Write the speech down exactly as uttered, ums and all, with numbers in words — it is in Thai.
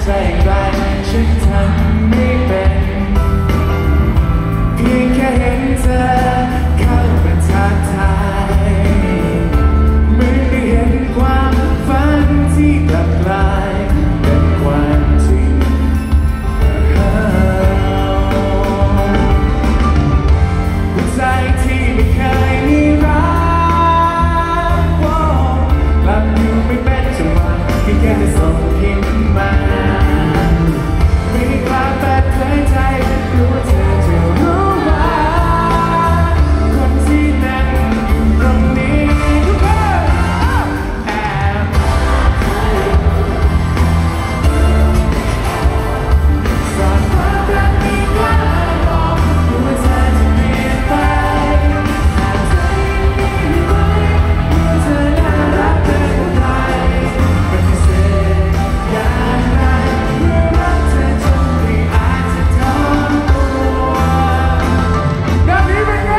ใจไรฉันทำไม่เป็นเพียงแค่เห็นเธอเข้ามาทักทายเหมือนได้เห็นความฝันที่กลับกลายเป็นความจริงหัวใจที่ไม่เคยมีรักกลับอยู่ไม่เป็นจังหวะที่แค่จะส่งพิมพ์มา